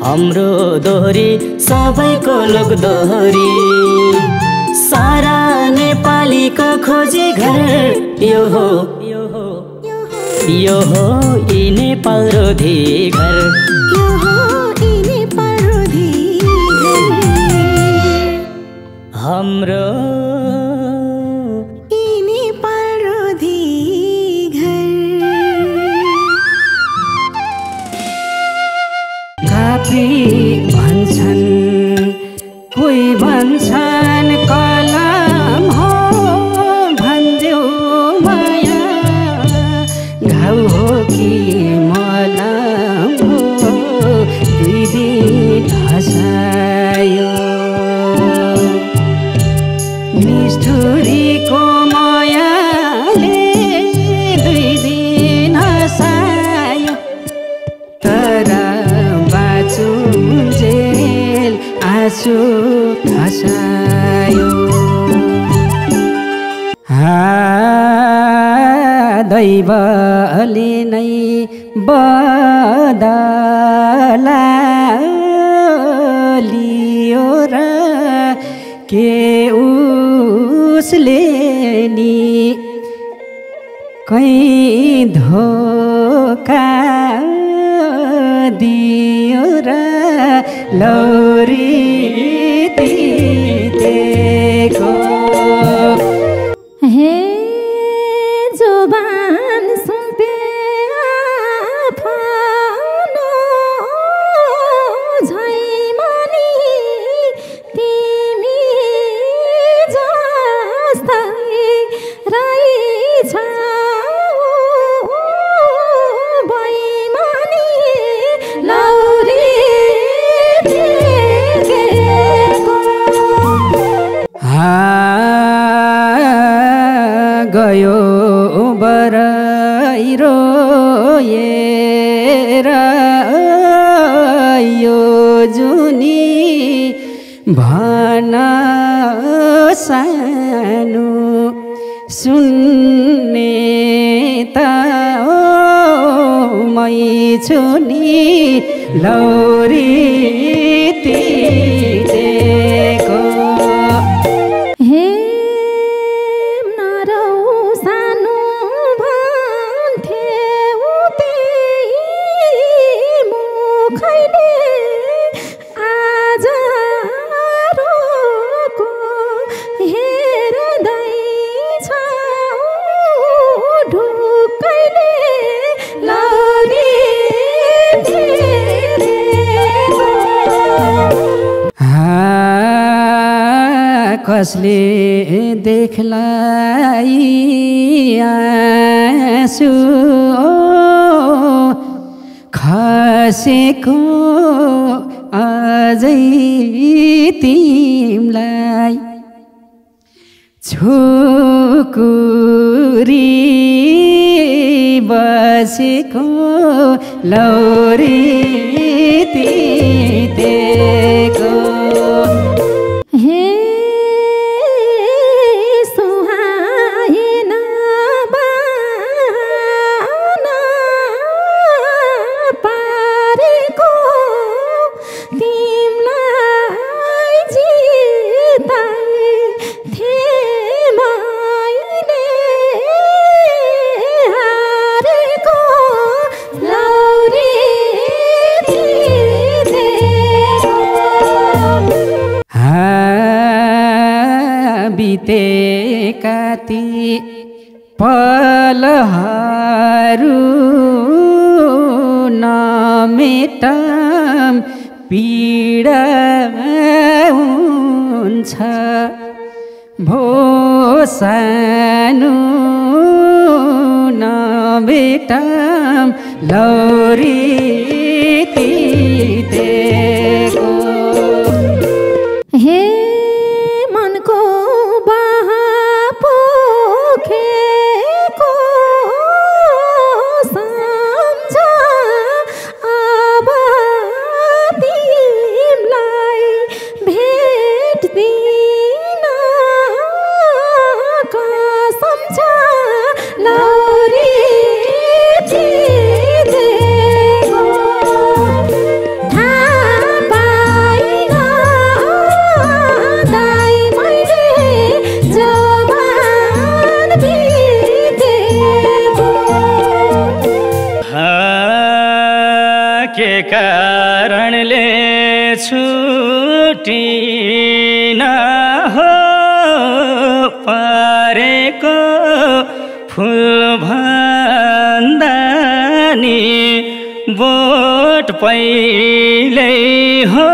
हाम्रो दोहोरी सबैको लोक दोहोरी सारा नेपालीको खोजी घर यो हो यी नेपाल रोधी घर हाम्रो भन्छन् कोही भन्छन् कलम हो भन्देऊ माया घाउ हो कि मलम हो दुई दिन हँसायो निष्ठुरीको मायाले दुई दिन हँसायो तर जेल आँसु हँसायो दैवले नै बदलियो र के उसले नि कहीँ धोका दियो र लौरी दिएको हे जोबान सुम्पे आफ्नो झैमानी तिमी जस्तै रहेछ बैमानी लौरी गयो बराइरो हेर यो जुनी भन सानो सुन्ने त मै छु नि लौरी तिरेको कसले देख्लाई आँसु खसेको अझै तिमलाई छुकुरी बसेको लौरी तितेको बितेका ती पलहरू नमेटम पीडा हुन्छ भो सानो नमेटम लौरी तितेको हे मनको बहा पोखेको सम्झ अब तिमलाई भेट्दिन कसम छ लौरी तितेको के कारणले छुटिन हो परेको फुल भन्दा नि बोट पहिले हो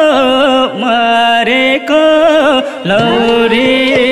मरेको लौरी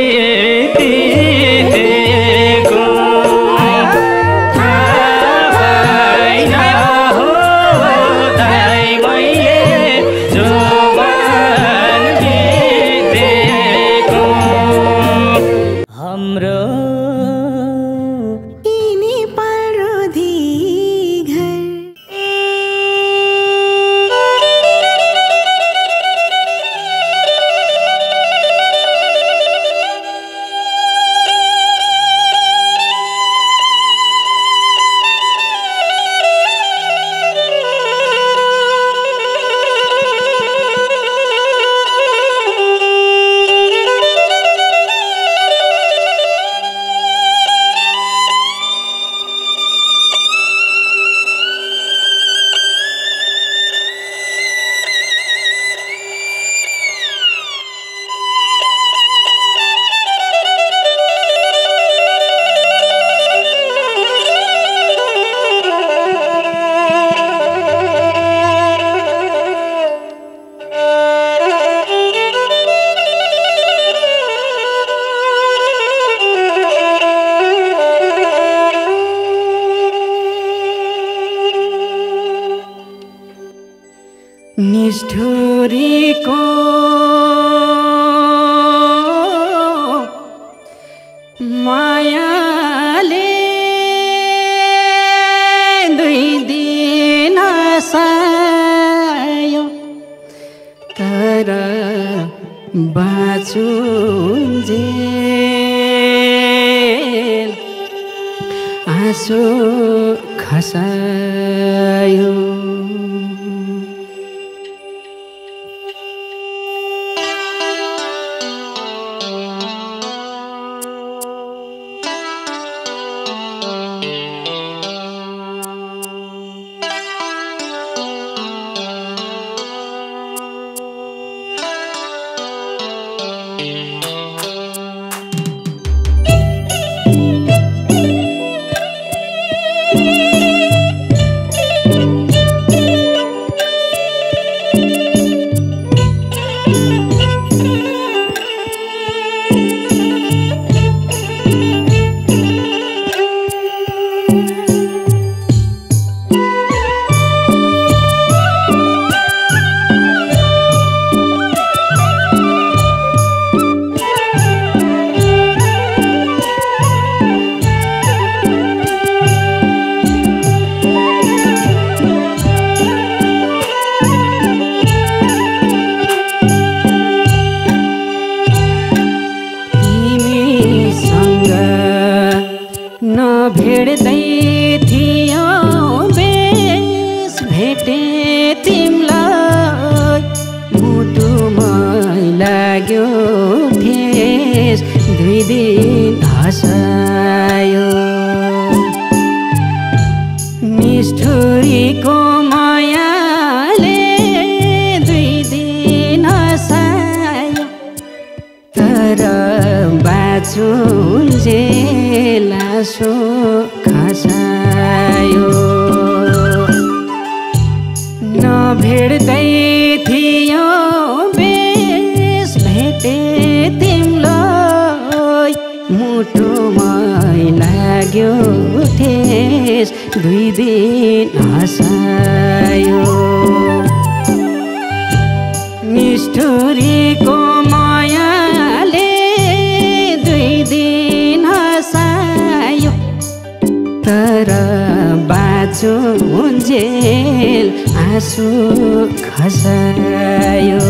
निष्ठुरीको मायाले दुई दिन सायो तर बाँचुन्जेल आँसु खसायो भेट्दै थियो बेस भेटे तिमलाई मुटुमा लाग्यो ठेस दुई दिन हँसायो निष्ठुरीको मायाले दुई दिन हँसायो तर बाँचुन्जेल आँसु खसायो नभेट्दै थियो बेस भेटे तिमलाई मुटुमा लाग्यो ठेस दुई दिन हँसायो निष्ठुरीको मायाले दुई दिन हँसायो तर बाँचुन्जेल आँसु खसायो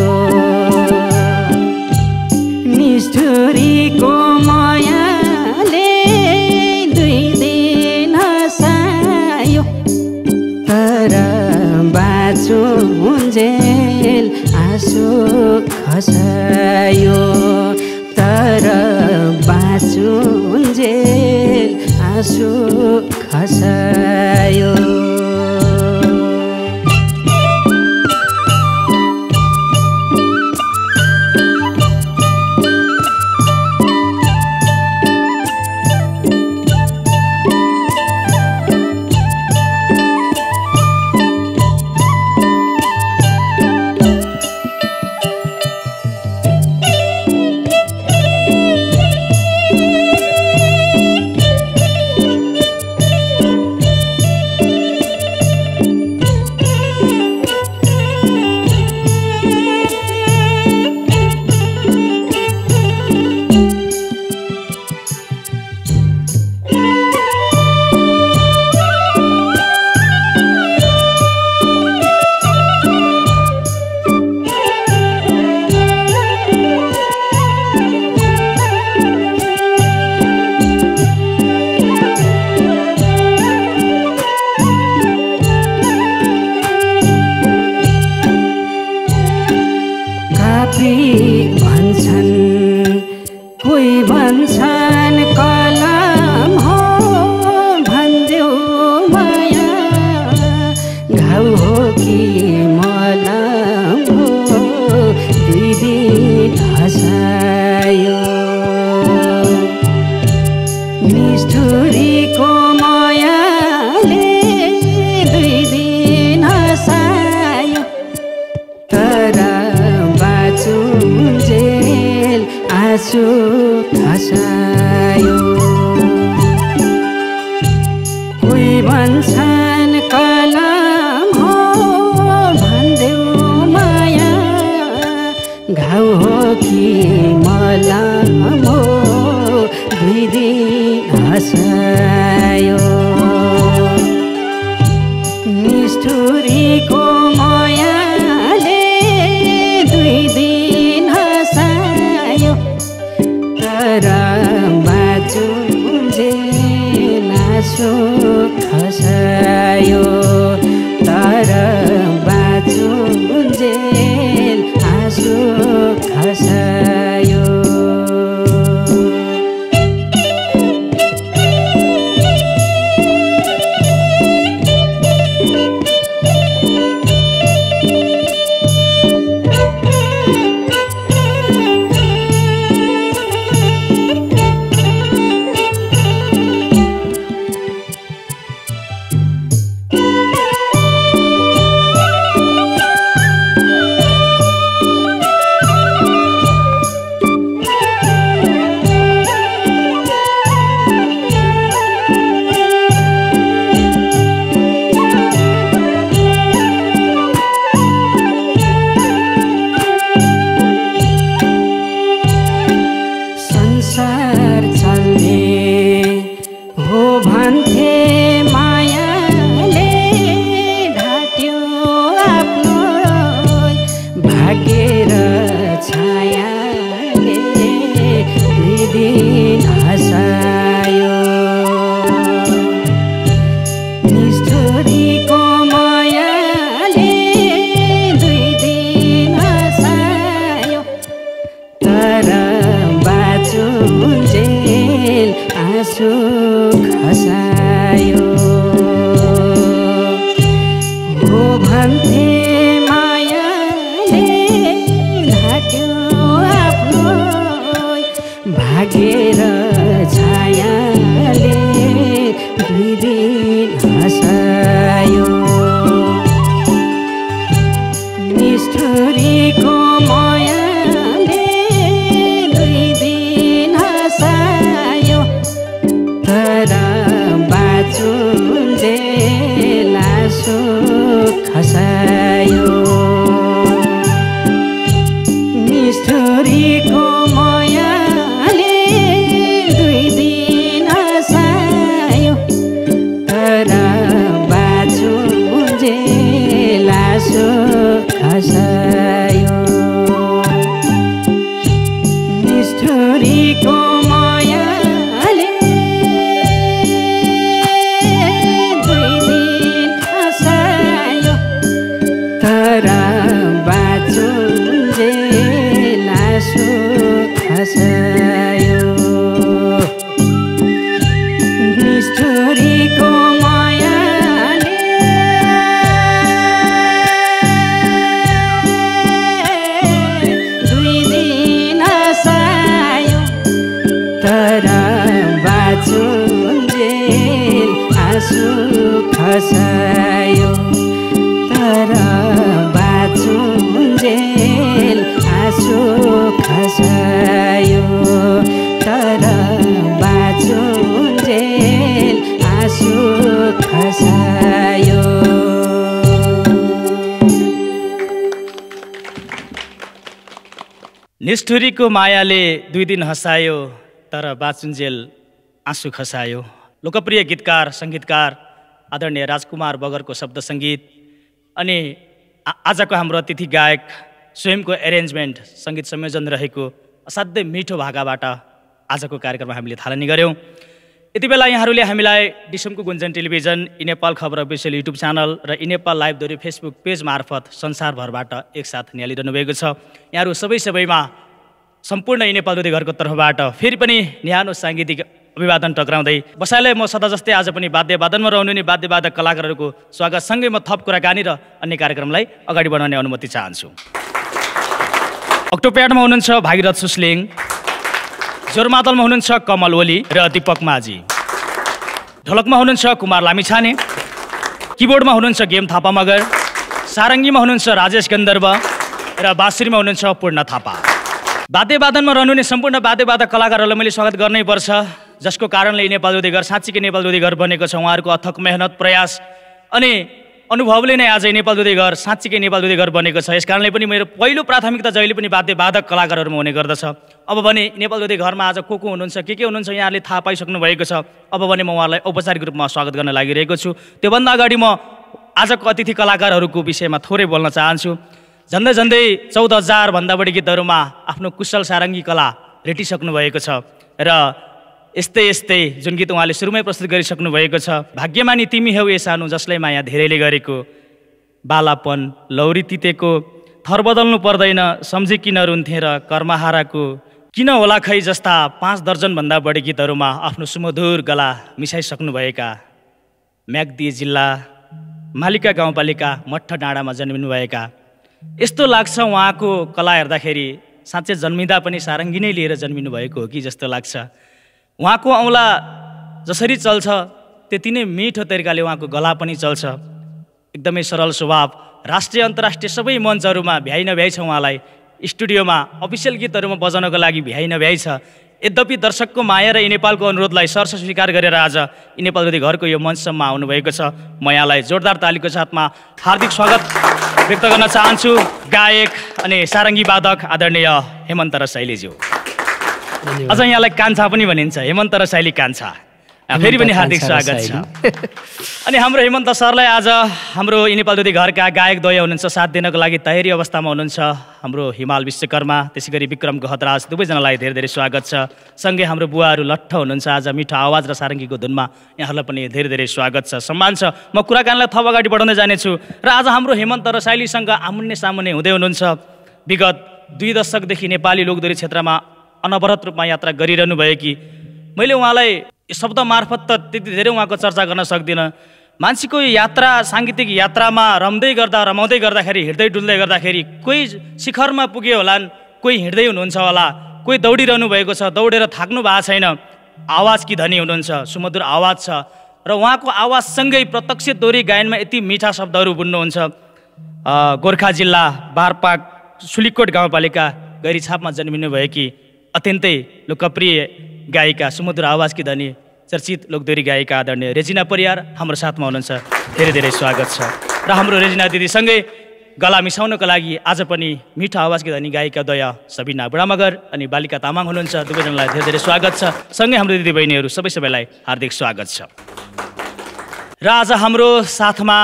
निष्ठुरीको मायाले दुई दिन हँसायो तर बाँचुन्जेल आँसु खसायो तर बाँचुन्जेल आँसु खसायो दुई दिन हँसायो निष्ठुरीको मायाले दुई दिन हँसायो तर बाँचुन्जेल आँसु खसायो तर बाँचुन्जेल आँसु खसायो निष्ठुरीको मायाले दुई दिन हँसायो तर बाँचुन्जेल आँसु खसायो। लोकप्रिय गीतकार सङ्गीतकार आदरणीय राजकुमार बगरको शब्द सङ्गीत अनि आजको हाम्रो अतिथि गायक स्वयंको एरेन्जमेन्ट सङ्गीत संयोजन रहेको असाध्यै मिठो भाकाबाट आजको कार्यक्रममा हामीले थालनी गऱ्यौँ। यति बेला यहाँहरूले हामीलाई डिसमको गुन्जन टेलिभिजन इनेपाल खबर अफिसियल युट्युब च्यानल र इनेपाल लाइभ दोहोरी फेसबुक पेज मार्फत संसारभरबाट एकसाथ निहालिरहनु भएको छ। यहाँहरू सबैमा सम्पूर्ण इनेपाल दोहोरी घरको तर्फबाट फेरि पनि न्यानो साङ्गीतिक अभिवादन टक्राउँदै बसाइलाई म सदा जस्तै आज पनि वाद्यवादनमा रहनुहुने वाद्यवादक कलाकारहरूको स्वागतसँगै म थप कुराकानी र अन्य कार्यक्रमलाई अगाडि बढाउने अनुमति चाहन्छु। अक्टोप्याडमा हुनुहुन्छ भागीरथ सुस्लिङ, जोरमादलमा हुनुहुन्छ कमल ओली र दीपक माझी, ढोलकमा हुनुहुन्छ कुमार लामिछाने, किबोर्डमा हुनुहुन्छ गेम थापा मगर, सारङ्गीमा हुनुहुन्छ राजेश गन्धर्व र बाँसुरीमा हुनुहुन्छ पूर्ण थापा। वाद्यवादनमा रहनुहुने सम्पूर्ण वाद्यवादक कलाकारहरूलाई मैले स्वागत गर्नै पर्छ, जसको कारणले नेपाल दोहोरी घर साँच्चीकै नेपाल दोहोरी घर बनेको छ। उहाँहरूको अथक मेहनत प्रयास अनि अनुभवले नै आज नेपाल दुधे घर साँच्चीकै नेपाल दुधे घर बनेको छ। यस कारणले पनि मेरो पहिलो प्राथमिकता जहिले पनि वाद्यवादक कलाकारहरूमा हुने गर्दछ। अब भने नेपाल दुधे घरमा आज को हुनुहुन्छ, के हुनुहुन्छ यहाँले थाहा पाइसक्नु भएको छ। अब भने म उहाँलाई औपचारिक रूपमा स्वागत गर्न लागिरहेको छु। त्योभन्दा अगाडि म आजको अतिथि कलाकारहरूको विषयमा थोरै बोल्न चाहन्छु। झन्डै झन्डै 14,000 भन्दा बढी गीतहरूमा आफ्नो कुशल सारङ्गी कला रेटिसक्नु भएको छ र यस्तै जुन गीत उहाँले सुरुमै प्रस्तुत गरिसक्नु भएको छ, भाग्यमानी तिमी हौ ए सानो जसलाई माया धेरैले गरेको, बालापन लौरी तितेको, थर बदल्नु पर्दैन सम्झे किन रुन्थे र कर्महाराको, किन होला खै जस्ता 5 दर्जनभन्दा बढी गीतहरूमा आफ्नो सुमधुर गला मिसाइसक्नुभएका म्याग्दी जिल्ला मालिका गाउँपालिका मठ्ठ डाँडामा जन्मिनुभएका, यस्तो लाग्छ उहाँको कला हेर्दाखेरि साँच्चै जन्मिँदा पनि सारङ्गी नै लिएर जन्मिनु भएको हो कि जस्तो लाग्छ। उहाँको औँला जसरी चल्छ त्यति नै मिठो तरिकाले उहाँको गला पनि चल्छ। एकदमै सरल स्वभाव, राष्ट्रिय अन्तर्राष्ट्रिय सबै मञ्चहरूमा भ्याइ नभ्याइ छ उहाँलाई। स्टुडियोमा अफिसियल गीतहरूमा बजाउनको लागि भ्याइ नभ्याइ छ। यद्यपि दर्शकको माया र नेपालको अनुरोधलाई सरस स्वीकार गरेर आज नेपाल दुधे घरको यो मञ्चसम्म आउनुभएको छ। म यहाँलाई जोरदार तालीको साथमा हार्दिक स्वागत व्यक्त गर्न चाहन्छु गायक अनि सारङ्गी वादक आदरणीय हेमन्त रसाइलीज्यू। अझ यहाँलाई कान्छा पनि भनिन्छ, हेमन्त रसाइली कान्छा। फेरि पनि हार्दिक स्वागत छ। अनि हाम्रो हेमन्त सरलाई आज हाम्रो नेपाल दुधे घरका गायक द्वय हुनुहुन्छ, साथ दिनको लागि तयारी अवस्थामा हुनुहुन्छ हाम्रो हिमाल विश्वकर्मा, त्यसै गरी विक्रम गहतराज, दुवैजनालाई धेरै धेरै स्वागत छ। सँगै हाम्रो बुवाहरू लट्ठ हुनुहुन्छ आज मिठो आवाज र सारङ्गीको धुनमा, यहाँहरूलाई पनि धेरै धेरै स्वागत छ, सम्मान छ। म कुराकानीलाई थप अगाडि बढाउँदै जानेछु र आज हाम्रो हेमन्त रसाइलीसँग आमुन्ने सामुन्ने हुँदै हुनुहुन्छ। विगत 2 दशकदेखि नेपाली लोकदोरी क्षेत्रमा अनवरत रूपमा यात्रा गरिरहनु भयो कि मैले उहाँलाई शब्द मार्फत त त्यति धेरै उहाँको चर्चा गर्न सक्दिनँ। मान्छेको यात्रा साङ्गीतिक यात्रामा रमाउँदै गर्दाखेरि हिँड्दै डुल्दै गर्दाखेरि कोही शिखरमा पुग्यो होलान्, कोही हिँड्दै हुनुहुन्छ होला, कोही दौडिरहनु भएको छ, दौडेर थाक्नु भएको छैन। आवाजकी धनी हुनुहुन्छ, सुमधुर आवाज छ र उहाँको आवाजसँगै प्रत्यक्ष दोहोरी गायनमा यति मिठा शब्दहरू बुन्नुहुन्छ। गोर्खा जिल्ला बारपाक सुलिकोट गाउँपालिका गैरीछापमा जन्मिनु भयो कि अत्यन्तै लोकप्रिय गायिका, सुमधुर आवाजकी धनी, चर्चित लोकदोरी गायिका आदरणीय रेजिना परियार हाम्रो साथमा हुनुहुन्छ। धेरै धेरै स्वागत छ। र हाम्रो रेजिना दिदीसँगै गला मिसाउनको लागि आज पनि मिठो आवाजकी धनी गायिका द्वय सबिना बुढामगर अनि बालिका तामाङ हुनुहुन्छ। दुवैजनालाई धेरै धेरै स्वागत छ। सँगै हाम्रो दिदीबहिनीहरू सबैलाई हार्दिक स्वागत छ। र आज हाम्रो साथमा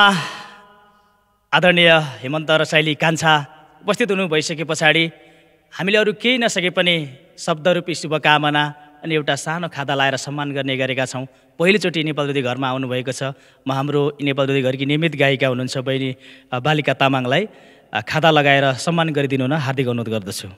आदरणीय हेमन्त रसाइली कान्छा उपस्थित हुनु भइसके पछाडि हामीले अरू केही नसके पनि शब्दरूपी शुभकामना अनि एउटा सानो खादा लाएर सम्मान गर्ने गरेका छौँ। पहिलोचोटि नेपाल दुधे घरमा आउनुभएको छ। म हाम्रो नेपाल दुधे घरकी नियमित गायिका हुनुहुन्छ बहिनी बालिका तामाङलाई खादा लगाएर सम्मान गरिदिनु हुन हार्दिक अनुरोध गर्दछु।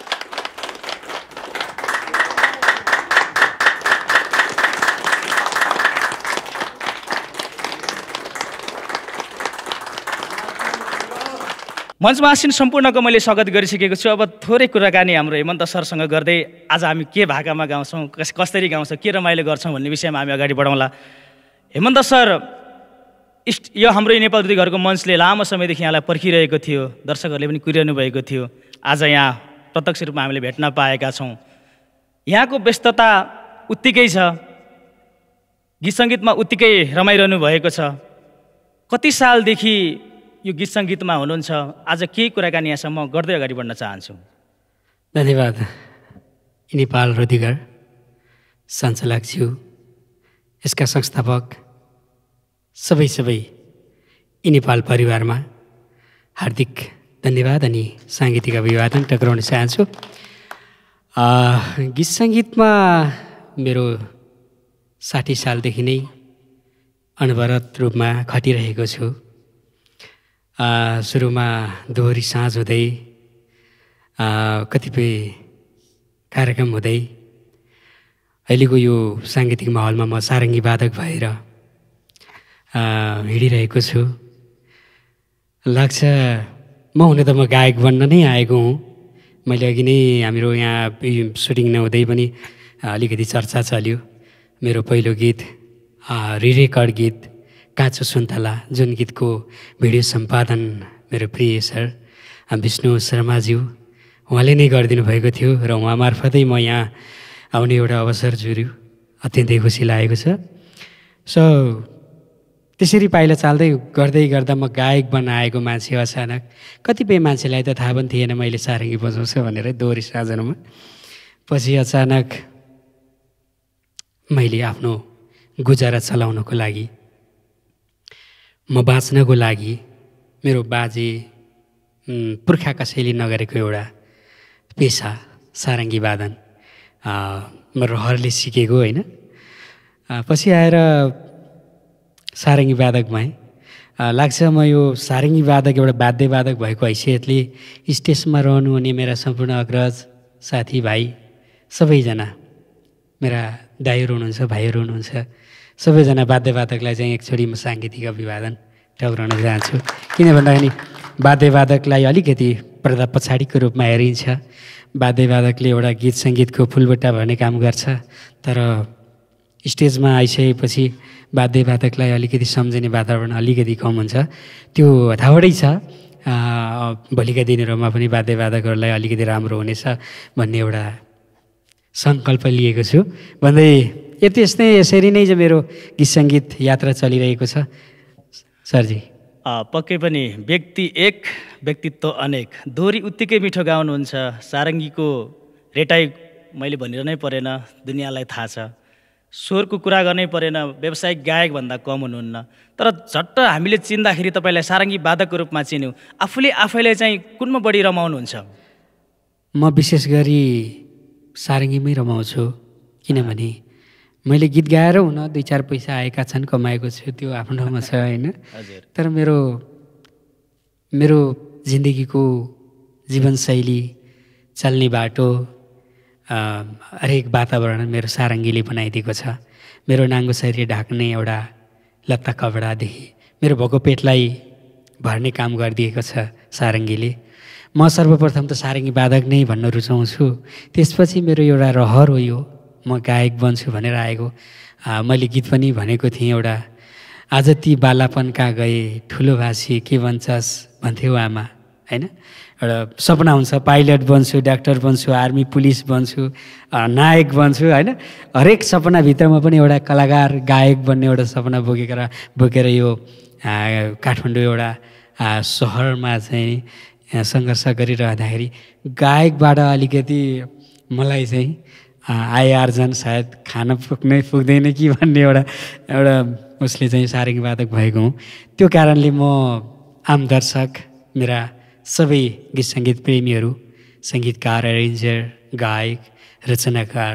मञ्चमा आसीन सम्पूर्णको मैले स्वागत गरिसकेको छु। अब थोरै कुराकानी हाम्रो हेमन्त सरसँग गर्दै आज हामी के भाकामा गाउँछौँ, कसरी गाउँछौँ, के रमाइलो गर्छौँ भन्ने विषयमा हामी अगाडि बढाउँला। हेमन्त सर, यो हाम्रो नेपाल दुधे घरको मञ्चले लामो समयदेखि यहाँलाई पर्खिरहेको थियो, दर्शकहरूले पनि कुरिरहनु भएको थियो। आज यहाँ प्रत्यक्ष रूपमा हामीले भेट्न पाएका छौँ। यहाँको व्यस्तता उत्तिकै छ, गीत सङ्गीतमा उत्तिकै रमाइरहनु भएको छ। कति सालदेखि यो गीत सङ्गीतमा हुनुहुन्छ? आज केही कुराकानी यहाँसम्म गर्दै अगाडि बढ्न चाहन्छु। धन्यवाद। नेपाल रुधिघर सञ्चालकज्यू, यसका संस्थापक सबै नेपाल परिवारमा हार्दिक धन्यवाद अनि साङ्गीतिक अभिवादन टक्राउन चाहन्छु। गीत सङ्गीतमा मेरो 60 सालदेखि नै अनवरत रूपमा खटिरहेको छु। सुरुमा दोहोरी साँझ हुँदै कतिपय कार्यक्रम हुँदै अहिलेको यो साङ्गीतिक माहौलमा म सारङ्गी वादक भएर हिँडिरहेको छु। लाग्छ म हुन त म गायक बन्न नै आएको हुँ। मैले अघि नै हाम्रो यहाँ सुटिङ नहुँदै पनि अलिकति चर्चा चल्यो। मेरो पहिलो गीत रिरेकर्ड गीत काँचो सुन्तला, जुन गीतको भिडियो सम्पादन मेरो प्रिय सर विष्णु शर्माज्यू उहाँले नै गरिदिनु भएको थियो र उहाँ मार्फतै म यहाँ आउने एउटा अवसर जुर्यो। अत्यन्तै खुसी लागेको छ। सो त्यसरी पाइला चाल्दै गर्दै गर्दा म गायक बनाएको मान्छे अचानक कतिपय मान्छेलाई त थाहा पनि थिएन मैले सारङ्गी बजाउँछु भनेर दोहोरी साधनमा। पछि अचानक मैले आफ्नो गुजारा चलाउनको लागि, म बाँच्नको लागि मेरो बाजे पुर्खा कसैले नगरेको एउटा पेसा सारङ्गी वादन म रहरले सिकेको होइन। पछि आएर सारङ्गी वादक भएँ। लाग्छ म यो सारङ्गी वादक एउटा वाद्यवादक भएको हैसियतले स्टेजमा रहनुहुने मेरा सम्पूर्ण अग्रज साथीभाइ सबैजना, मेरा दाइहरू हुनुहुन्छ, भाइहरू हुनुहुन्छ, सबैजना वाद्यवादकलाई चाहिँ एकचोटि म साङ्गीतिक अभिवादन टाउराउन चाहन्छु। किन भन्दाखेरि वाद्यवादकलाई अलिकति पर्दा पछाडिको रूपमा हेरिन्छ। वाद्यवादकले एउटा गीत सङ्गीतको फुलबुट्टा भर्ने काम गर्छ, तर स्टेजमा आइसकेपछि वाद्यवादकलाई अलिकति सम्झिने वातावरण अलिकति कम हुन्छ। त्यो थाहा छ भोलिका दिनहरूमा पनि वाद्यवादकहरूलाई अलिकति राम्रो हुनेछ भन्ने एउटा सङ्कल्प लिएको छु भन्दै यस्तै यसरी नै चाहिँ मेरो गीत सङ्गीत यात्रा चलिरहेको छ सरजी। पक्कै पनि व्यक्ति एक व्यक्तित्व अनेक, दोहोरी उत्तिकै मिठो गाउनुहुन्छ। सारङ्गीको रेटाइ मैले भनिरहनै परेन, दुनियाँलाई थाहा छ। स्वरको कुरा गर्नै परेन, व्यावसायिक गायकभन्दा कम हुनुहुन्न। तर झट्ट हामीले चिन्दाखेरि तपाईँलाई सारङ्गी वादकको रूपमा चिन्यौँ। आफूले आफैलाई चाहिँ कुनमा बढी रमाउनुहुन्छ? म विशेष गरी सारङ्गीमै रमाउँछु, किनभने मैले गीत गाएर हुन 2-4 पैसा आएका छन्, कमाएको छु, त्यो आफ्नो ठाउँमा छ होइन। तर मेरो जिन्दगीको जीवनशैली, चल्ने बाटो, हरेक वातावरण मेरो सारङ्गीले बनाइदिएको छ। मेरो नाङ्गो शरीर ढाक्ने एउटा लत्ता कपडादेखि मेरो भोको पेटलाई भर्ने काम गरिदिएको छ सारङ्गीले। म सर्वप्रथम त सारङ्गी वादक नै भन्न रुचाउँछु, त्यसपछि मेरो एउटा रहर हो यो, म गायक बन्छु भनेर आएको। मैले गीत पनि भनेको थिएँ एउटा, आज ती बालापनका गए ठुलो भाषी के भन्छस् भन्थ्यो आमा होइन। एउटा सपना हुन्छ, पाइलट बन्छु, डाक्टर बन्छु, आर्मी पुलिस बन्छु, नायक बन्छु होइन। हरेक सपनाभित्रमा पनि एउटा कलाकार गायक बन्ने एउटा सपना बोकेर यो काठमाडौँ एउटा सहरमा चाहिँ सङ्घर्ष गरिरहँदाखेरि गायकबाट अलिकति मलाई चाहिँ आय आर्जन सायद खान पुग्दैन कि भन्ने एउटा उसले चाहिँ सारङ्गी वादक भएको हुँ। त्यो कारणले म आम दर्शक, मेरा सबै गीत सङ्गीत प्रेमीहरू, सङ्गीतकार, एरेन्जर, गायक, रचनाकार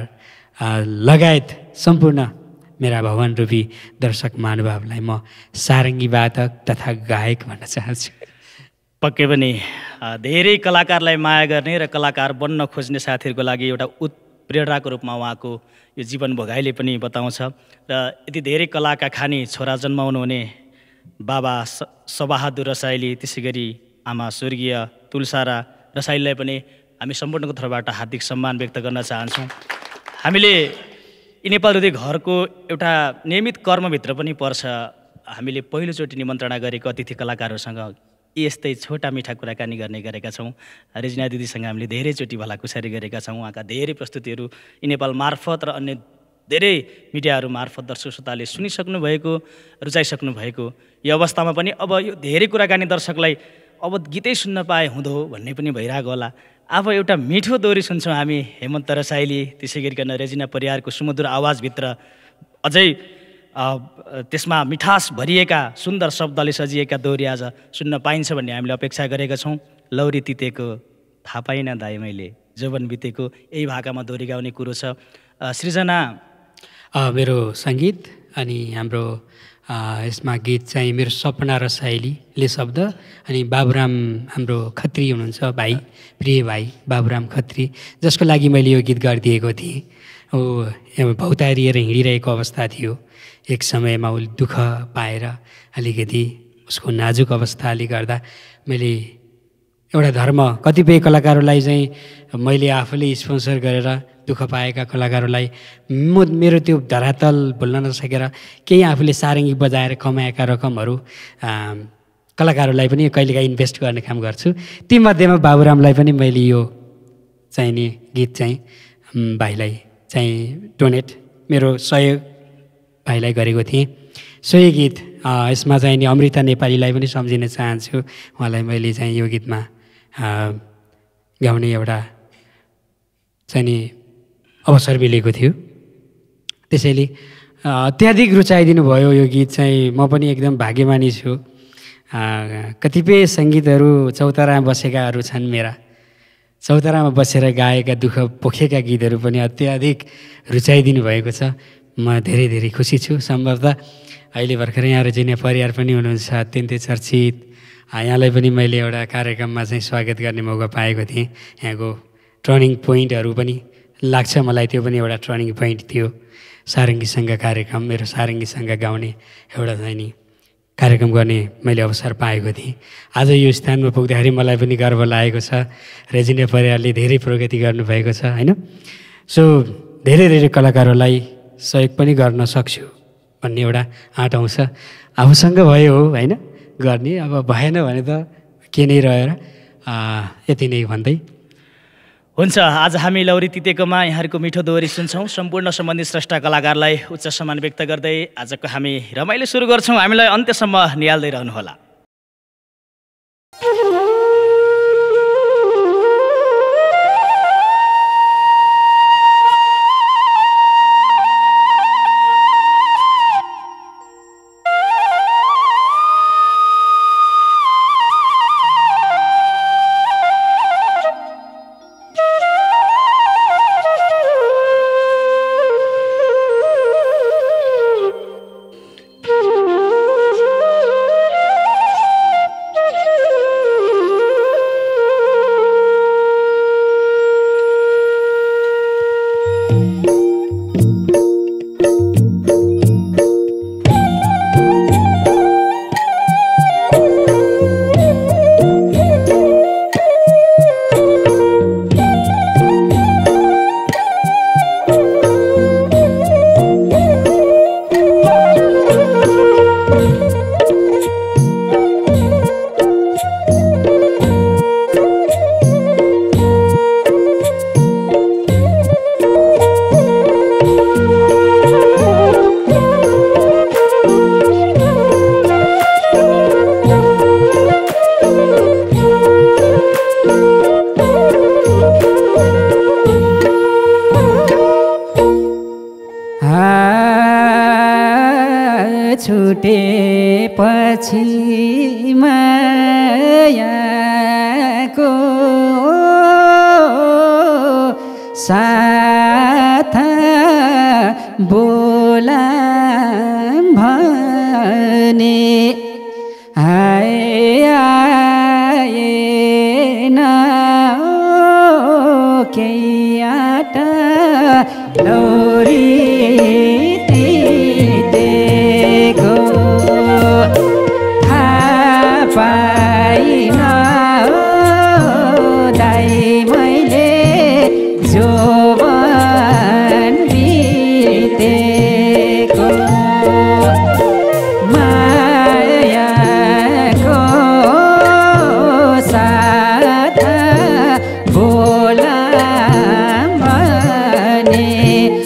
लगायत सम्पूर्ण मेरा भगवान रूपी दर्शक महानुभावलाई म सारङ्गी वादक तथा गायक भन्न चाहन्छु। पक्कै पनि धेरै कलाकारलाई माया गर्ने र कलाकार बन्न खोज्ने साथीहरूको लागि एउटा प्रेरणाको रूपमा उहाँको यो जीवन भोगाइले पनि बताउँछ। र यति धेरै कलाका खानी छोरा जन्माउनु हुने बाबा सबहादुर रसाइली, त्यसै गरी आमा स्वर्गीय तुलसारा रसाइलीलाई पनि हामी सम्पूर्णको तर्फबाट हार्दिक सम्मान व्यक्त गर्न चाहन्छौँ। हामीले यी नेपालरुधी घरको एउटा नियमित कर्मभित्र पनि पर्छ, हामीले पहिलोचोटि निमन्त्रणा गरेको अतिथि कलाकारहरूसँग यस्तै छोटा मिठा कुराकानी गरेका छौँ। रेजिना दिदीसँग हामीले धेरैचोटि भलाकुसारी गरेका छौँ। उहाँका धेरै प्रस्तुतिहरू यी नेपाल मार्फत र अन्य धेरै मिडियाहरू मार्फत दर्शक श्रोताले सुनिसक्नु भएको, रुचाइसक्नु भएको। यो अवस्थामा पनि अब यो धेरै कुराकानी दर्शकलाई अब गीतै सुन्न पाए हुँदो भन्ने पनि भइरहेको होला। अब एउटा मिठो दोहोरी सुन्छौँ हामी हेमन्त रसाइली, त्यसै गरिकन रेजिना परियारको सुमधुर आवाजभित्र अझै त्यसमा मिठास भरिएका सुन्दर शब्दले सजिएका दोहोरी आज सुन्न पाइन्छ भन्ने हामीले अपेक्षा गरेका छौँ। लौरी तितेको थाहा पाइनँ दाइ मैले, जोवन बितेको, यही भाकामा दोहोरी गाउने कुरो छ। सृजना मेरो सङ्गीत अनि हाम्रो यसमा गीत चाहिँ मेरो सपना रसाइलीले शब्द, अनि बाबुराम हाम्रो खत्री हुनुहुन्छ भाइ, प्रिय भाइ बाबुराम खत्री, जसको लागि मैले यो गीत गरिदिएको थिएँ। भौतारिएर हिँडिरहेको अवस्था थियो, एक समयमा उसले दुःख पाएर अलिकति उसको नाजुक अवस्थाले गर्दा मैले एउटा धर्म, कतिपय कलाकारहरूलाई चाहिँ मैले आफूले स्पोन्सर गरेर दुःख पाएका कलाकारहरूलाई मेरो त्यो धरातल भुल्न नसकेर केही आफूले सारङ्गी बजाएर कमाएका रकमहरू कलाकारहरूलाई पनि कहिलेकाहीँ इन्भेस्ट गर्ने काम गर्छु। तीमध्येमा बाबुरामलाई पनि मैले यो चाहिने गीत चाहिँ भाइलाई चाहिँ डोनेट, मेरो सहयोग भाइलाई गरेको थिएँ। सोही गीत यसमा चाहिँ नि अमृता नेपालीलाई पनि सम्झिन चाहन्छु। उहाँलाई मैले चाहिँ यो गीतमा गाउने एउटा चाहिँ नि अवसर मिलेको थियो। त्यसैले अत्याधिक रुचाइदिनु भयो यो गीत चाहिँ। म पनि एकदम भाग्यमानी छु। कतिपय सङ्गीतहरू चौतारामा बसेकाहरू छन् मेरा, चौतारामा बसेर गाएका दुःख पोखेका गीतहरू पनि अत्याधिक रुचाइदिनु भएको छ। म धेरै धेरै खुसी छु। सम्भवतः अहिले भर्खर यहाँ रेजिना परियार पनि हुनुहुन्छ, अत्यन्तै चर्चित। यहाँलाई पनि मैले एउटा कार्यक्रममा चाहिँ स्वागत गर्ने मौका पाएको थिएँ। यहाँको टर्निङ पोइन्टहरू पनि लाग्छ मलाई, त्यो पनि एउटा टर्निङ पोइन्ट थियो। सारङ्गीसँग कार्यक्रम, मेरो सारङ्गीसँग गाउने एउटा चाहिँ नि कार्यक्रम गर्ने मैले अवसर पाएको थिएँ। आज यो स्थानमा पुग्दाखेरि मलाई पनि गर्व लागेको छ। रेजिना परियारले धेरै प्रगति गर्नुभएको छ होइन। सो धेरै धेरै कलाकारहरूलाई सहयोग पनि गर्न सक्छु भन्ने एउटा आँट आउँछ। आफूसँग भयो हो होइन गर्ने, अब भएन भने त के नै रहेर। यति नै भन्दै हुन्छ। आज हामी लौरी तितेकोमा यहाँहरूको मिठो दोहोरी सुन्छौँ। सम्पूर्ण सम्बन्धित स्रष्टा कलाकारलाई उच्च सम्मान व्यक्त गर्दै आजको हामी रमाइलो सुरु गर्छौँ। हामीलाई अन्त्यसम्म निहाल्दै रहनुहोला। छुटेपछि मायाको साथ बोलाम भने आएन केही आटा लौरी पाइन दाइ मैले जोवन बितेको मायाको साथ बोलाम भने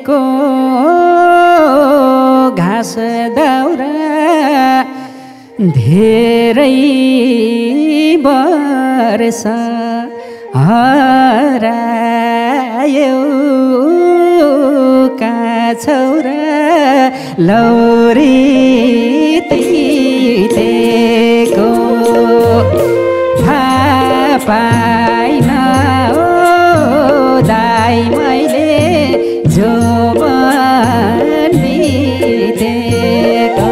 बितेको घाँस दाउरा धेरै वर्ष हरायो काछौरा लौरी तितेको थाहा पाइन ओ दाइ मैले जोवन बितेको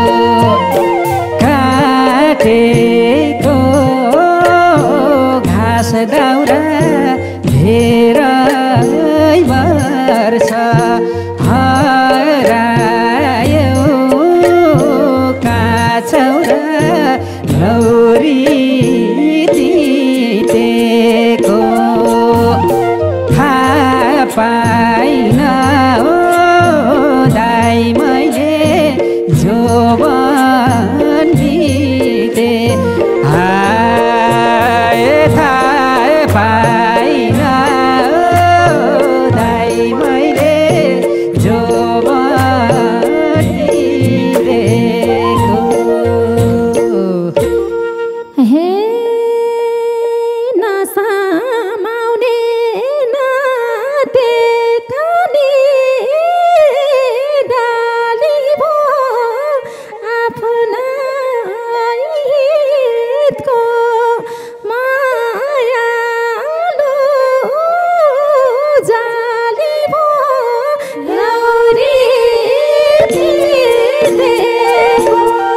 काटेको घाँस दाउरा धेरै वर्ष हरायो काछौरा लौरी तितेको थाहा पाइन ओ दाइ मैले जोवन बिते थाहा पाइन ओ दाइ मैले जोवन बितेको हे नसामाउने नाटेकानी डाली भो आफ्ना हितको मायालु जाली भो लौरी तितेको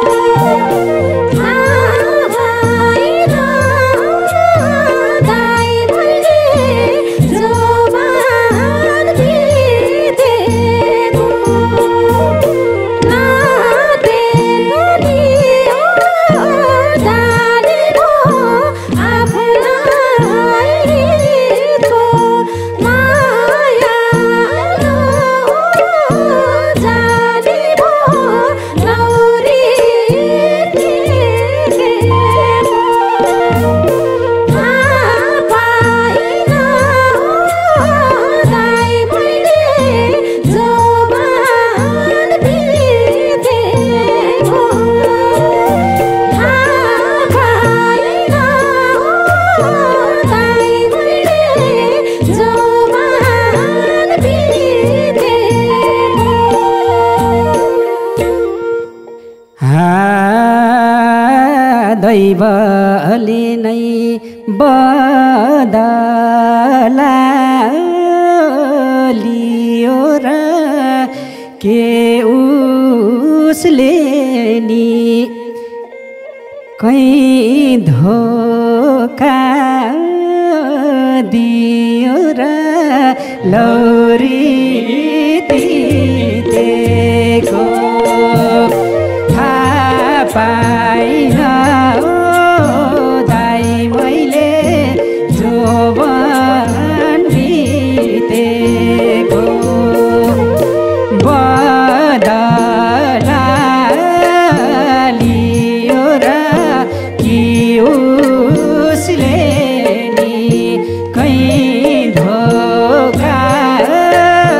दैवले नै बदला लियो र के उसले नि कहीँ धोका दियो र लौरी तितेको थाहा पाइन ओ दाइ मैले जोवन बितेको बदला लियो र कि उसले नि कहीँ धोका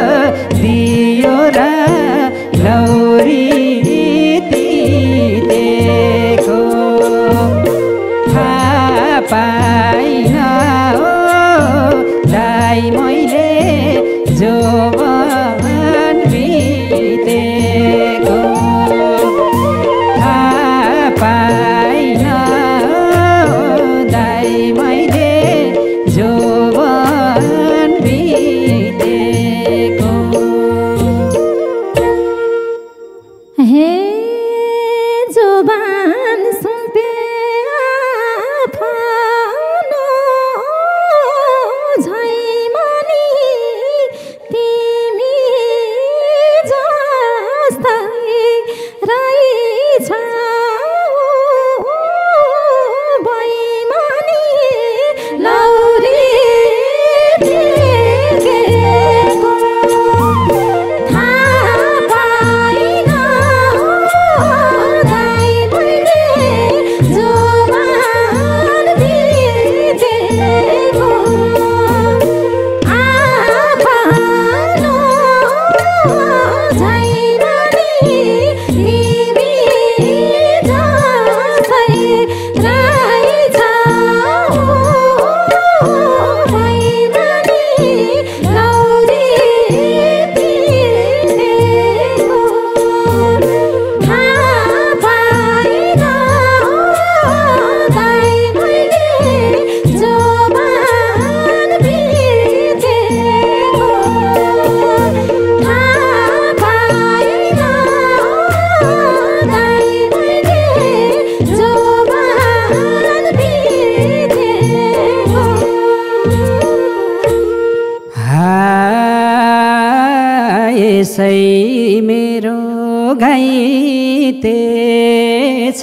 यसै मेरो घाइते छ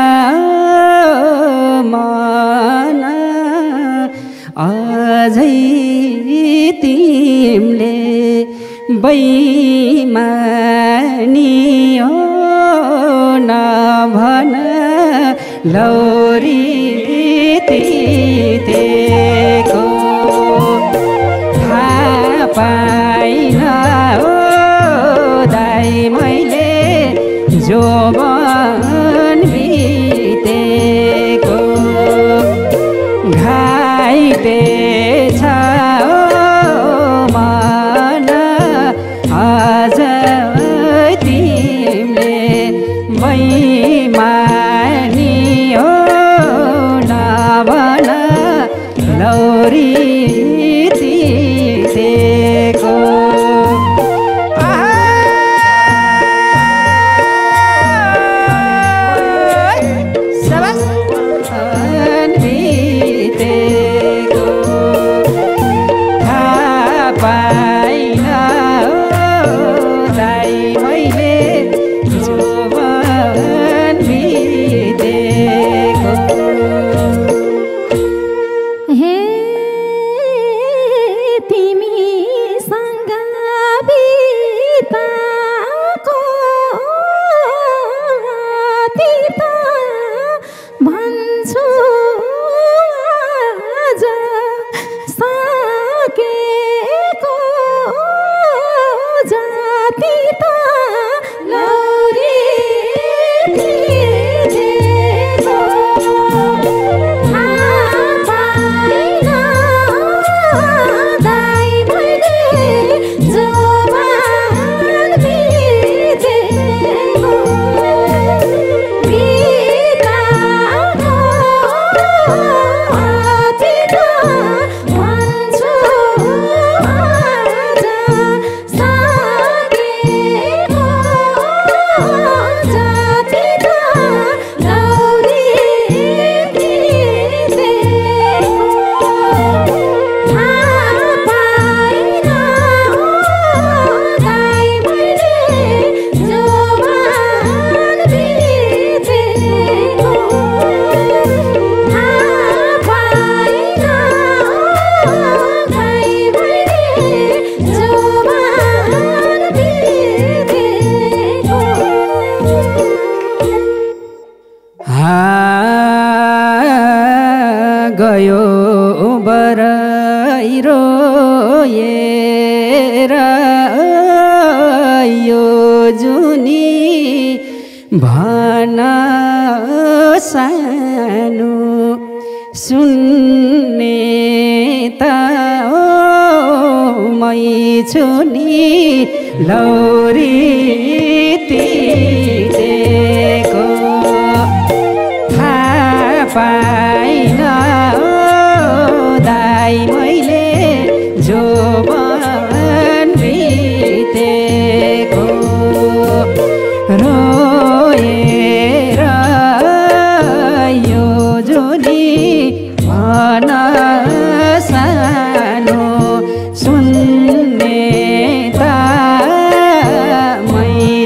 मन अझै तिमीले बैमानी हो नभन लौरी तितेको थाहा पाइन हो दाइ मैले जोवन बितेको घाइते छ मन अझ तिमीले बैमानी हो नभन लौरी तितेको गयो बराइरो यो जुनी भन सानो सुन्ने त मै छुनी लौरी तितेको थाहा पाइन दाइ मैले जोवन बितेको रोएर यो जुनी भन सानो सुन्ने त मै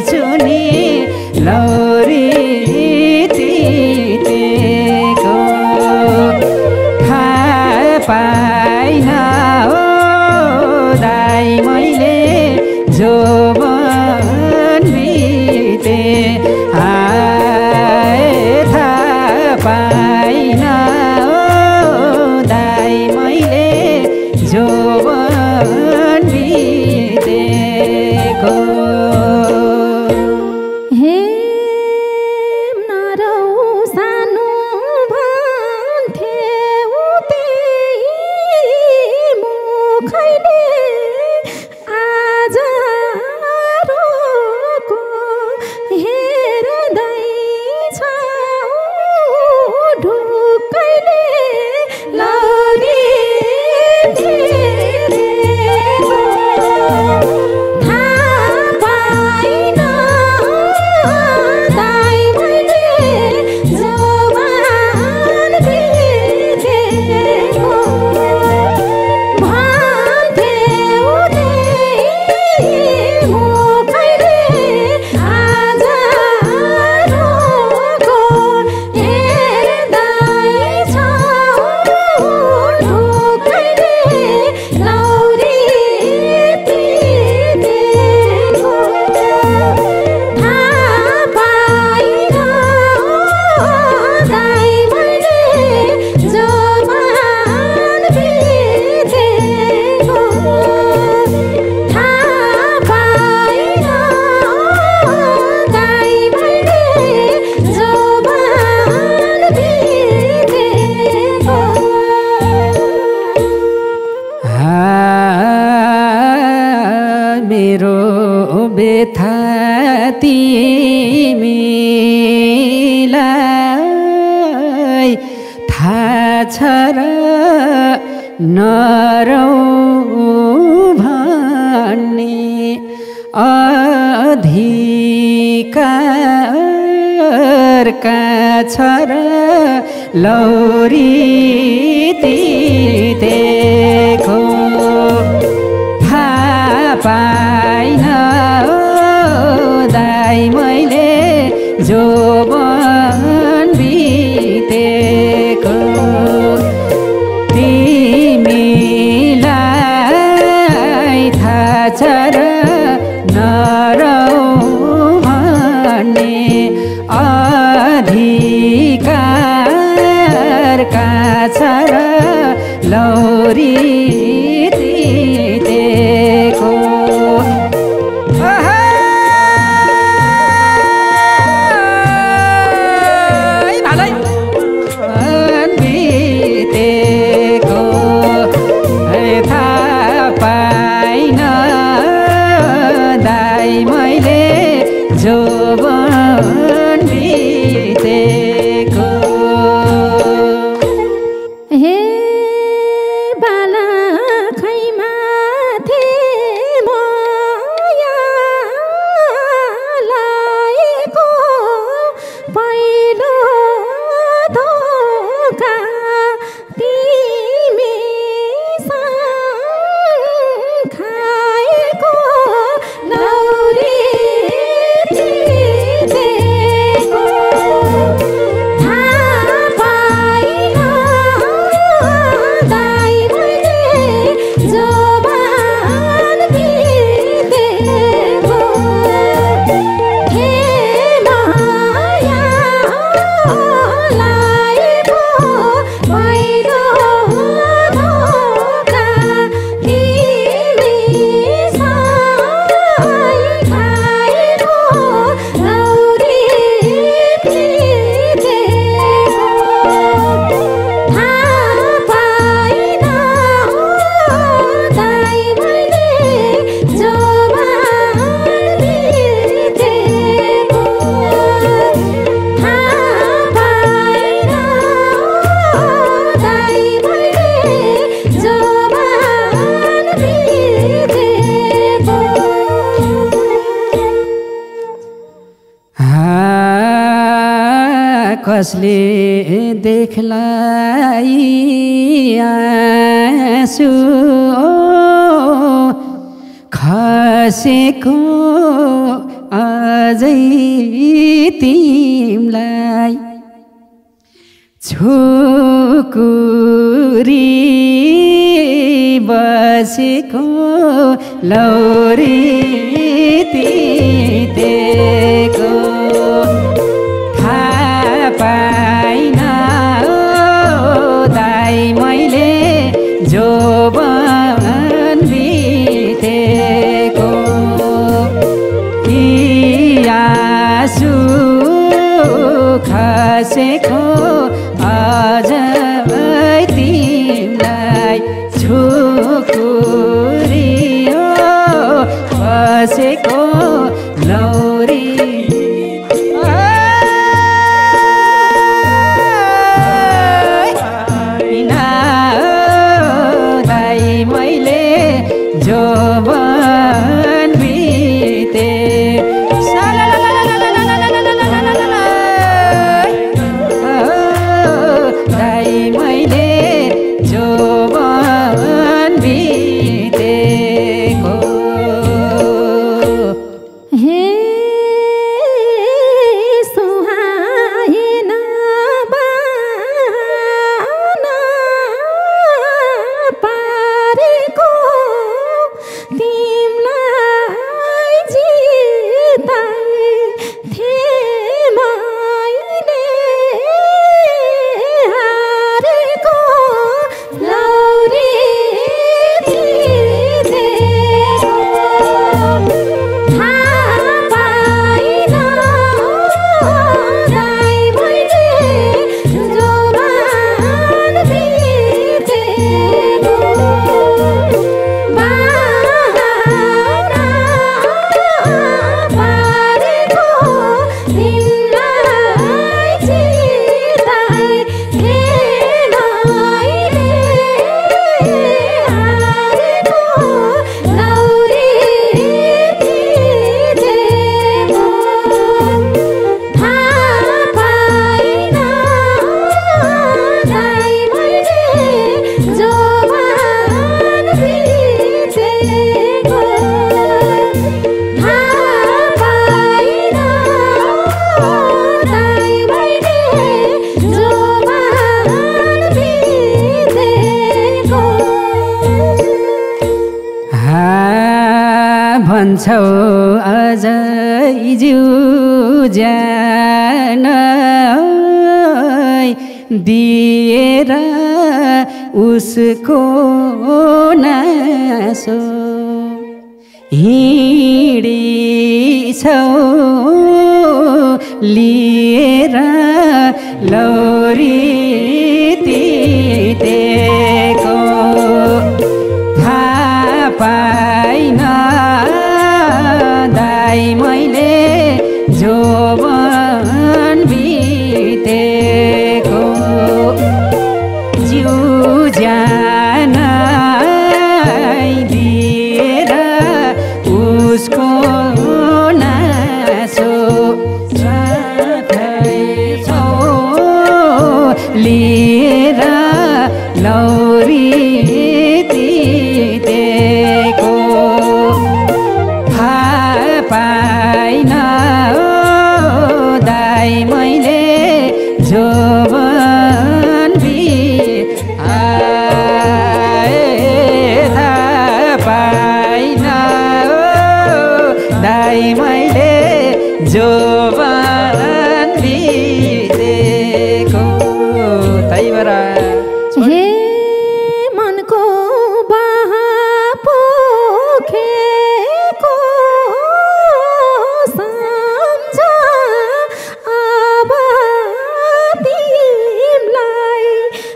मेरो बेथा तिमीलाई थाहा छ र नरौ भन्ने अधिकारका छ र लौरी तितेको थाहा पाइन दाइ मैले जोवन बितेको तिमीलाई थाहा छ र नरौ भन्ने अधिकारका छ र लौरी तितेको बितेको थाहा पाइन दाइ मैले जोवन बितेको हे बाला खैमा थे माया लाएको पहिलो धोका तिमी खाएको लौरी तितेको थाहा पाइन दाइ मैले जोवन बितेको हे माया लाएको पहिलो धोका तिमी खाएको लौरी तितेको थाहा पाइन दाइ मैले जोवन बितेको थाहा पाइन दाइ मैले जोवन बितेको कसले देख्लाई आँसु खसेको अझै तिमलाई छुकुरी बसेको लौरी तितेको थाहा पाइन दाइ मैले जोवन बितेको आँसु खसेको अझै तिमीलाई छुकुरी बसेको लौरी दाइ मैले जोवन बिते दाइ मैले जोवन बितेको हे सुहाएन बाना पारेको तिमीलाई जिताए थिएँ मैले हारेको लौरी जितेको थाहा पाइन दाइ मैले जोवन बितेको बाना भन्छौ अझै जिउ ज्यान दिएर उसको नासो हिँडिछौ लिएर लौरी तितेको थाहा पाइन दाइ मैले जोवन बितेको जिउ ज्यान दिएर उसको नासो छौ लिएर लौरी तितेको थाहा पाइन दाइ मैले जोवन थाहा पाइन दाइ मैले जोवन बितेको त्यही भएर हे मनको बाहा पोखेको सम्झ अब तिमीलाई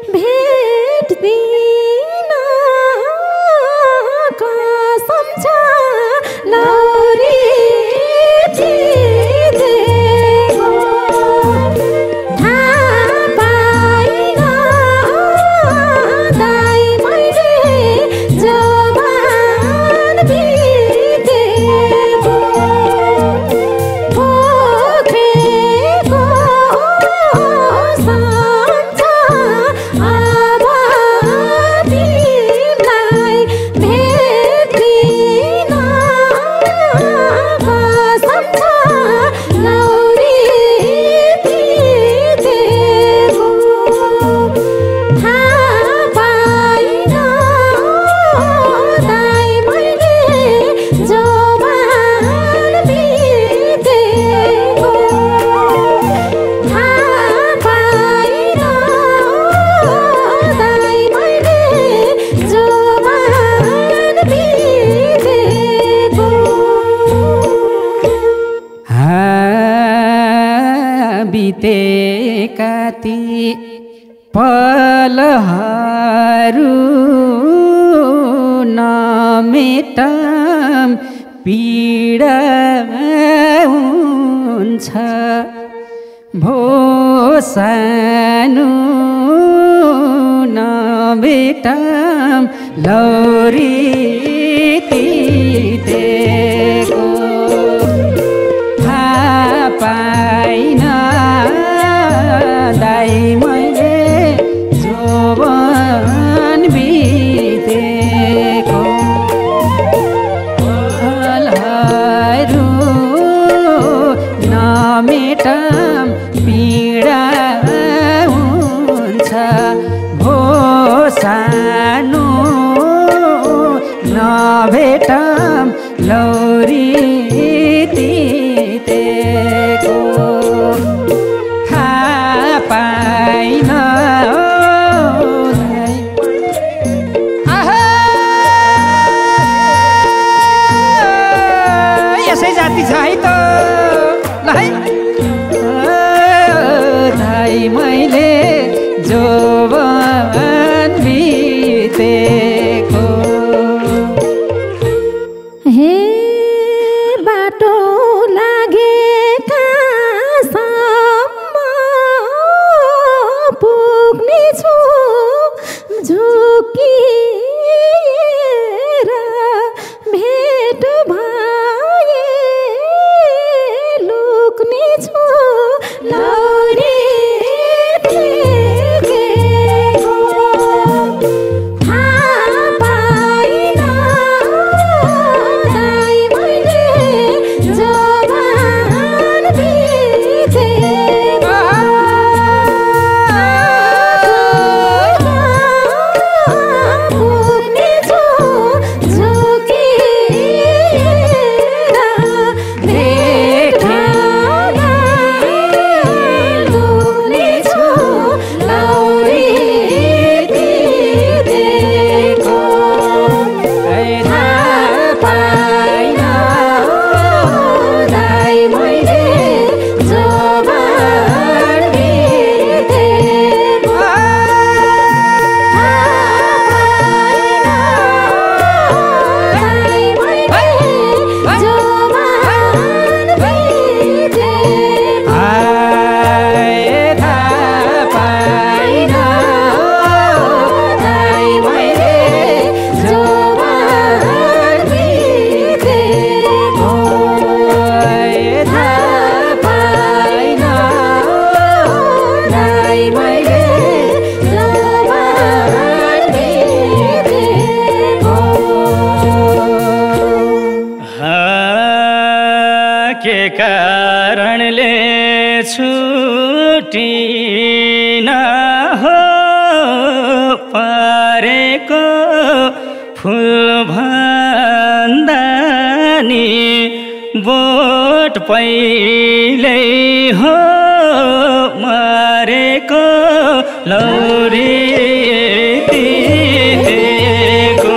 भेट्दिन कसम छ लौरी तितेको थाहा पाइन दाइ मैले जवान बितेको पोखेको सम्झ अब तिमीलाई भेट्दिन कसम छ लौरी तितेको थाहा पाइन दाइ मैले जवान बितेको थाहा पाइन दाइ मैले जवान बितेको बितेका ती पलहरू नमेटम पीडा हुन्छ भो सानो नमेटम लौरी तितेको थाहा पाइन दाइ मैले जोवन बितेको पलहरू नमेटम पीडा हुन्छ भो सानो नभेटम लौरी तितेको थाहा पाइन यसै जाति छ है त ल है दाइ मैले जोवन बितेको हे बाटो लागेकासम्म पुग्नेछु झुकिएर भेट भए लुक्ने के कारणले छुटिन हो परेको फुल भन्दा नि बोट पहिल्यै हो मरेको लौरी दिएको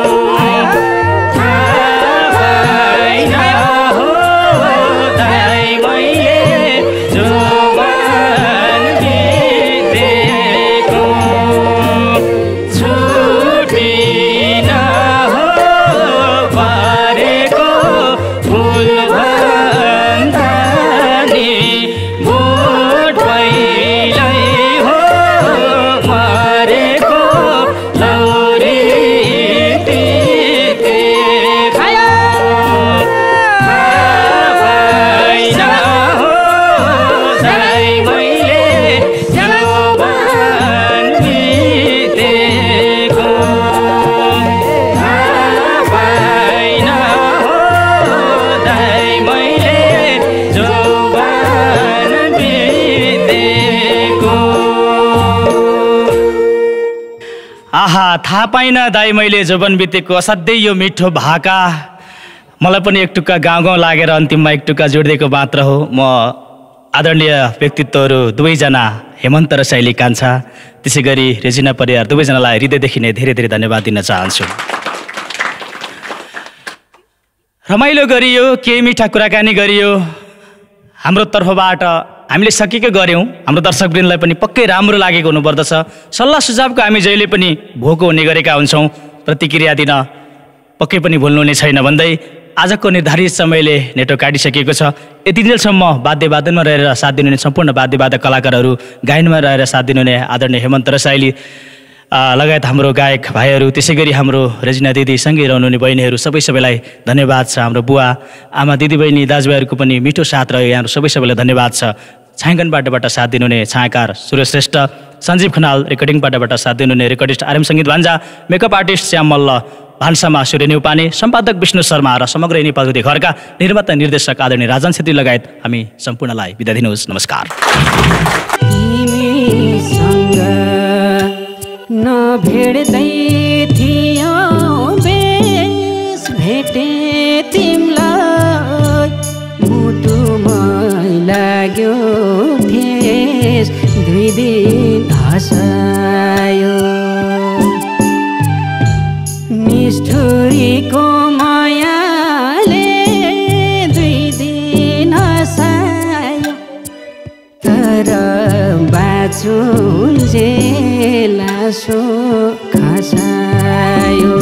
थाहा पाइन दाइ मैले जोबन बितेको असाध्यै यो मिठो भाका मलाई पनि एक टुक्का गाउँ गाउँ लागेर अन्तिममा एक टुक्का जोडिदिएको मात्र हो। म आदरणीय व्यक्तित्वहरू दुवैजना हेमन्त र शैली कान्छा त्यसै गरी रेजिना परियार दुवैजनालाई हृदयदेखि नै धेरै धेरै धन्यवाद दिन चाहन्छु। रमाइलो गरियो, केही मिठा कुराकानी गरियो, हाम्रो तर्फबाट हामीले सकेको गऱ्यौँ। हाम्रो दर्शकवृन्दलाई पनि पक्कै राम्रो लागेको हुनुपर्दछ। सल्लाह सुझावको हामी जहिले पनि भोको हुने गरेका हुन्छौँ, प्रतिक्रिया दिन पक्कै पनि भुल्नुहुने छैन भन्दै आजको निर्धारित समयले नेटो काटिसकेको छ। यति दिनसम्म वाद्यवादनमा रहेर साथ दिनुहुने सम्पूर्ण वाद्यवादक कलाकारहरू, गायनमा रहेर साथ दिनुहुने आदरणीय हेमन्त र शैली लगायत हाम्रो गायक भाइहरू, त्यसै गरी हाम्रो रेजिना दिदी सँगै रहनुहुने बहिनीहरू सबैलाई धन्यवाद छ। हाम्रो बुवा आमा दिदीबहिनी दाजुभाइहरूको पनि मिठो साथ रह्यो। यहाँहरू सबैलाई धन्यवाद छ। छायाङ्कन पाटोबाट साथ दिनुहुने छायाकार सूर्य श्रेष्ठ, सञ्जीव खनाल रेकर्डिङ पाटोबाट साथ दिनुहुने recordist Aryam Sangeet Bhanja, makeup artist Shyam Malla, भान्सामा सूर्य न्यौपाने, सम्पादक विष्णु शर्मा र समग्र नेपालगुदी घरका निर्माता निर्देशक आदरणीय राजन छेत्री लगायत हामी सम्पूर्णलाई बिदा दिनुहोस्। नमस्कार। नभेट्दै थियो बेस भेटे तिमलाई मुटुमा लाग्यो ठेस 2 दिन हँसायो निष्ठुरीको मायाले 2 दिन हँसायो तर बाँचुन्जेल आँसु खसायो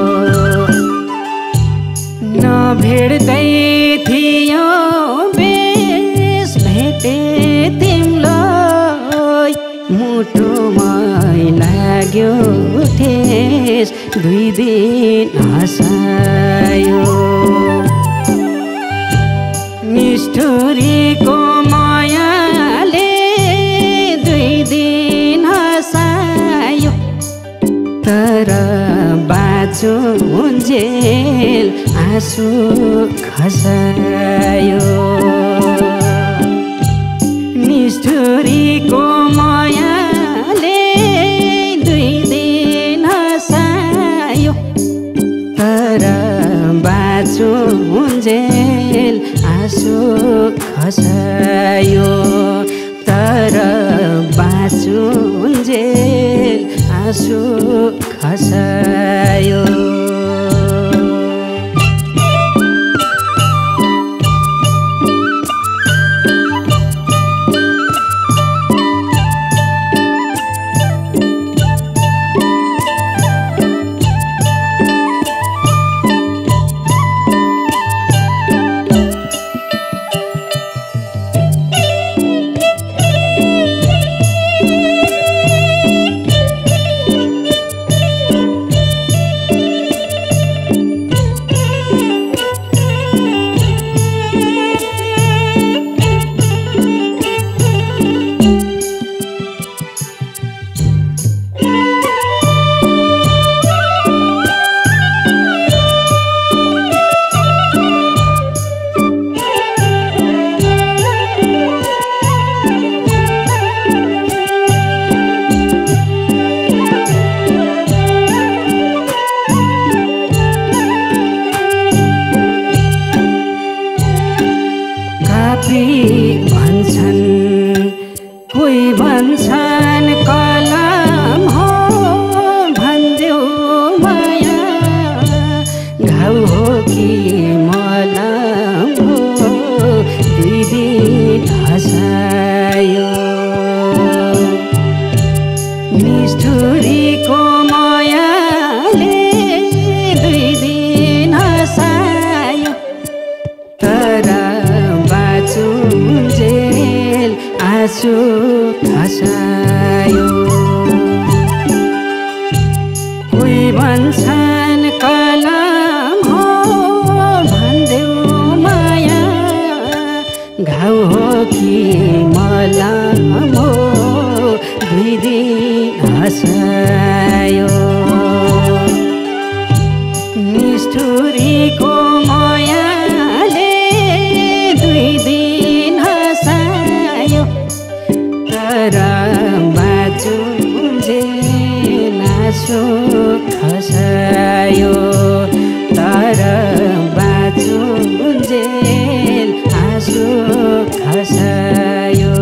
नभेट्दै थियो बेस भेटे तिमलाई मुटुमा लाग्यो ठेस 2 दिन हँसायो निष्ठुरीको मायाले 2 दिन हँसायो तर बाँचुन्जेल आँसु खसायो निष्ठुरीको मायाले 2 दिन हँसायो तर बाँचुन्जेल आँसु खसायो तर बाँचुन्जेल आँसु खसायो कापी भन्छन् कोही भन्छन् कलम हो भन्देऊ माया घाउ हो कि मलम हो दुई दिन हँसायो निष्ठुरीको मायाले दुई दिन हँसायो तर बाँचुन्जेल आँसु खसायो कोही भन्छन् कलम हो भन्देऊ माया घाउ हो कि मलम हो दुई दिन हँसायो निष्ठुरीको मायाले दुई दिन हँसायो तर बाँचुन्जेल आँसु खसायो तर बाँचुन्जेल आँसु खसायो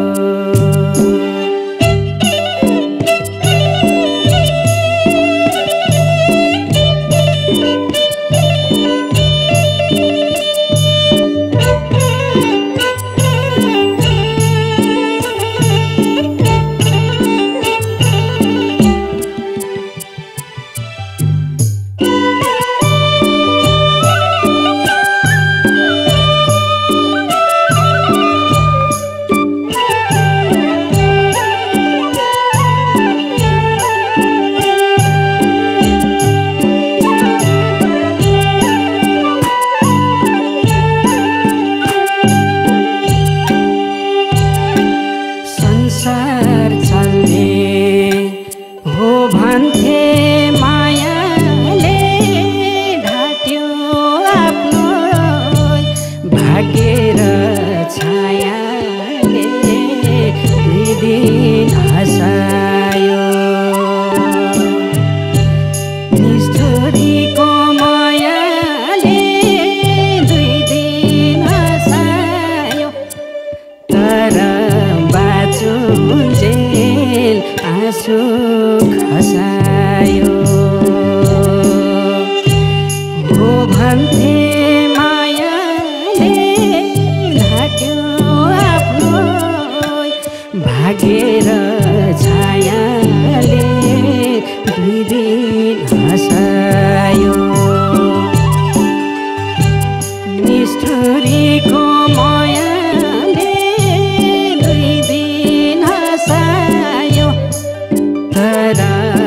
संसार चल्ने हो भन्थे मायाले ढाट्यो आफ्नो भाग्य र छायाले दुई दिन हँसायो निष्ठुरीको मायाले दुई दिन हँसायो तर बाँचुन्जेल आँसु खसायो हो भन्थे मायाले ढाट्यो आफ्नो भाग्य र छायाले दुई दिन हँसायो निष्ठुरीको मायाले दुई दिन हँसायो तर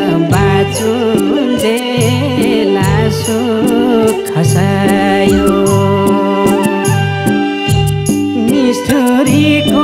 बाँचुन्जेल आँसु खसायो निष्ठुरीको